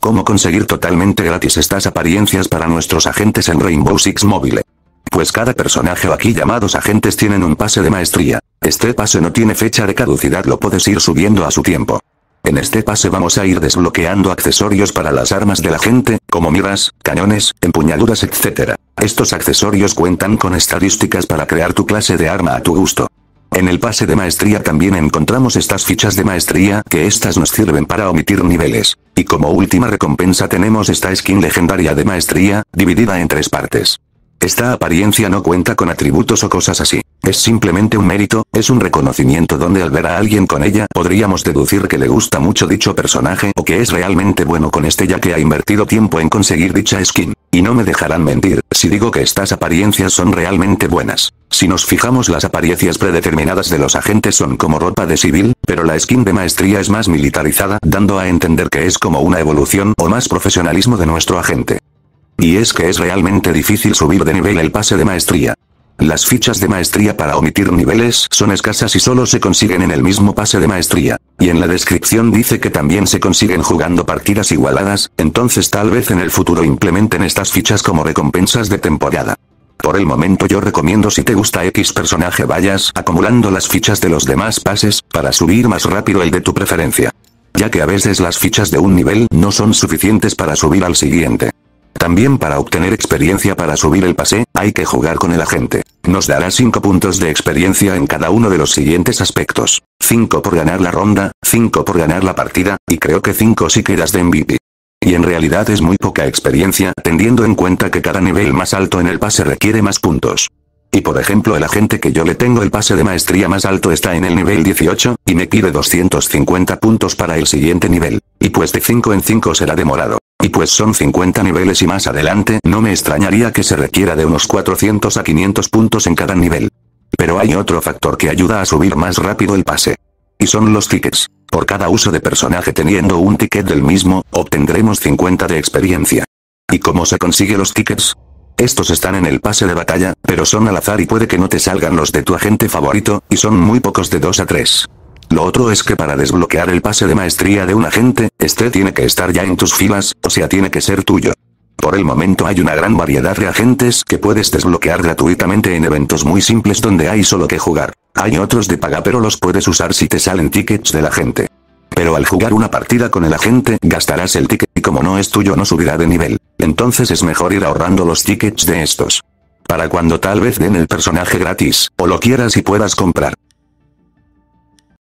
cómo conseguir totalmente gratis estas apariencias para nuestros agentes en Rainbow Six Mobile. Pues cada personaje aquí llamados agentes tienen un pase de maestría. Este pase no tiene fecha de caducidad, lo puedes ir subiendo a su tiempo. En este pase vamos a ir desbloqueando accesorios para las armas de la gente, como miras, cañones, empuñaduras, etc. Estos accesorios cuentan con estadísticas para crear tu clase de arma a tu gusto. En el pase de maestría también encontramos estas fichas de maestría, que estas nos sirven para omitir niveles. Y como última recompensa tenemos esta skin legendaria de maestría, dividida en 3 partes. Esta apariencia no cuenta con atributos o cosas así. Es simplemente un mérito, es un reconocimiento donde al ver a alguien con ella podríamos deducir que le gusta mucho dicho personaje o que es realmente bueno con este ya que ha invertido tiempo en conseguir dicha skin. Y no me dejarán mentir, si digo que estas apariencias son realmente buenas. Si nos fijamos, las apariencias predeterminadas de los agentes son como ropa de civil, pero la skin de maestría es más militarizada, dando a entender que es como una evolución o más profesionalismo de nuestro agente. Y es que es realmente difícil subir de nivel el pase de maestría. Las fichas de maestría para omitir niveles son escasas y solo se consiguen en el mismo pase de maestría. Y en la descripción dice que también se consiguen jugando partidas igualadas, entonces tal vez en el futuro implementen estas fichas como recompensas de temporada. Por el momento yo recomiendo, si te gusta X personaje, vayas acumulando las fichas de los demás pases, para subir más rápido el de tu preferencia. Ya que a veces las fichas de un nivel no son suficientes para subir al siguiente. También para obtener experiencia para subir el pase, hay que jugar con el agente. Nos dará 5 puntos de experiencia en cada uno de los siguientes aspectos. 5 por ganar la ronda, 5 por ganar la partida, y creo que 5 si quedas de MVP. Y en realidad es muy poca experiencia, teniendo en cuenta que cada nivel más alto en el pase requiere más puntos. Y por ejemplo, el agente que yo le tengo el pase de maestría más alto está en el nivel 18, y me pide 250 puntos para el siguiente nivel. Y pues de 5 en 5 será demorado. Y pues son 50 niveles y más adelante no me extrañaría que se requiera de unos 400 a 500 puntos en cada nivel. Pero hay otro factor que ayuda a subir más rápido el pase. Y son los tickets. Por cada uso de personaje teniendo un ticket del mismo, obtendremos 50 de experiencia. ¿Y cómo se consigue los tickets? Estos están en el pase de batalla, pero son al azar y puede que no te salgan los de tu agente favorito, y son muy pocos, de 2 a 3. Lo otro es que para desbloquear el pase de maestría de un agente, este tiene que estar ya en tus filas, o sea tiene que ser tuyo. Por el momento hay una gran variedad de agentes que puedes desbloquear gratuitamente en eventos muy simples donde hay solo que jugar. Hay otros de paga pero los puedes usar si te salen tickets del agente. Pero al jugar una partida con el agente gastarás el ticket y como no es tuyo no subirá de nivel. Entonces es mejor ir ahorrando los tickets de estos. Para cuando tal vez den el personaje gratis, o lo quieras y puedas comprar.